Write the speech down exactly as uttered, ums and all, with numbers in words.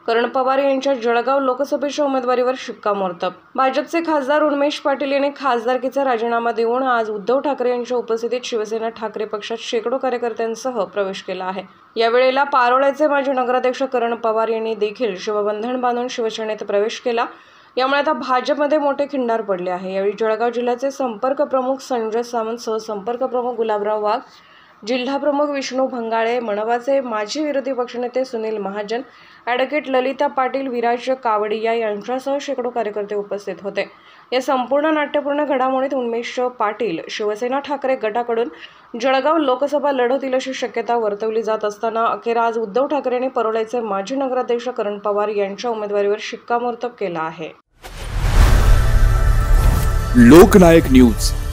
करण पवार यांच्या जळगाव लोकसभेच्या उमेदवारीवर शिक्कामोर्तब। भाजपचे खासदार उन्मेष पाटील यांनी खासदारकीचा राजीनामा देऊन आज उद्धव ठाकरे यांच्या उपस्थितीत शिवसेना ठाकरे पक्षात शेकडो कार्यकर्त्यांसह प्रवेश केला आहे। या वेळेला पारोळ्याचे माजी नगराध्यक्ष करण पवार यांनी देखील शिवबंधन बांधून शिवसेनेत प्रवेश केला। यामुळे आता भाजपमध्ये मोठे खिंडार पडले आहे। यावेळी जळगाव जिल्ह्याचे संपर्क प्रमुख संजय सावंत, सहसंपर्क प्रमुख गुलाबराव वाघ, जिल्हा प्रमुख विष्णू भंगाळे, मनवाचे माजी विरोधी पक्षनेते सुनील महाजन, ॲडव्होकेट ललिता पाटील, विराज कावडिया यांच्यासह शेकडो कार्यकर्ते उपस्थित होते। या संपूर्ण नाट्यपूर्ण घडामोडीत उन्मेष पाटील शिवसेना ठाकरे गटाकडून जळगाव लोकसभा लढवतील अशी शक्यता वर्तवली जात असताना अखेर आज उद्धव ठाकरे यांनी परोळ्याचे माजी नगराध्यक्ष करण पवार यांच्या उमेदवारीवर शिक्कामोर्तब केला आहे। लोकनायक न्यूज